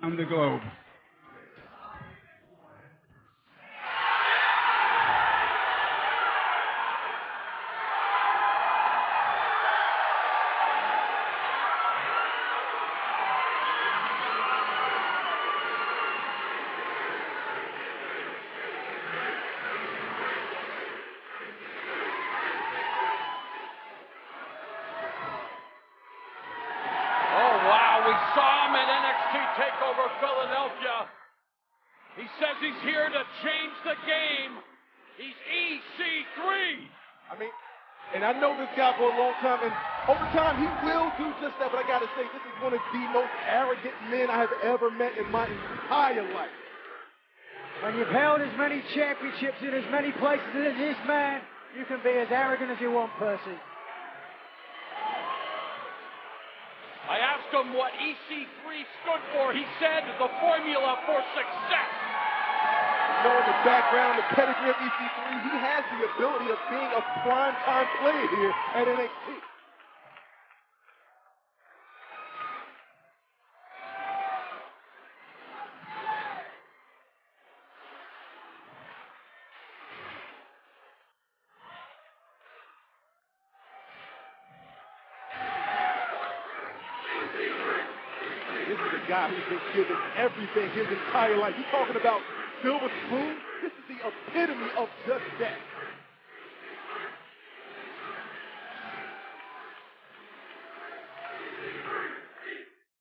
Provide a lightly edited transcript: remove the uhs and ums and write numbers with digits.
around the globe. We saw him at NXT TakeOver Philadelphia. He says he's here to change the game. He's EC3. I mean, and I know this guy for a long time, and over time he will do just that, but I gotta say, this is one of the most arrogant men I have ever met in my entire life. When you've held as many championships in as many places as this man, you can be as arrogant as you want, Percy. I asked him what EC3 stood for. He said the formula for success. Knowing the background, the pedigree of EC3, he has the ability of being a prime-time player here at NXT. This is a guy who's been given everything his entire life. You're talking about silver spoon? This is the epitome of just that.